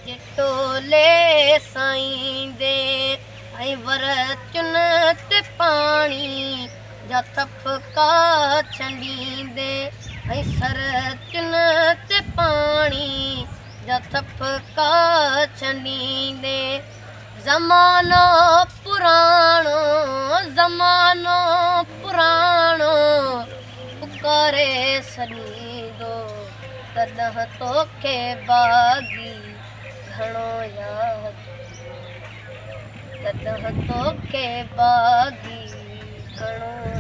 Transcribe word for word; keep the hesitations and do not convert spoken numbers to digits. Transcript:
जिटोले साईं दे ऐं वर चुन ते पाणी जा थपका छंडींदे ऐं सर चुन ते पाणी जा थपका छंडींदे। ज़मानो पुराणो ज़मानो पुराणो पुकारे सॾींदो तॾहिं तोखे बाग़ी घणो यादि तॾहिं तोखे बाग़ी घणो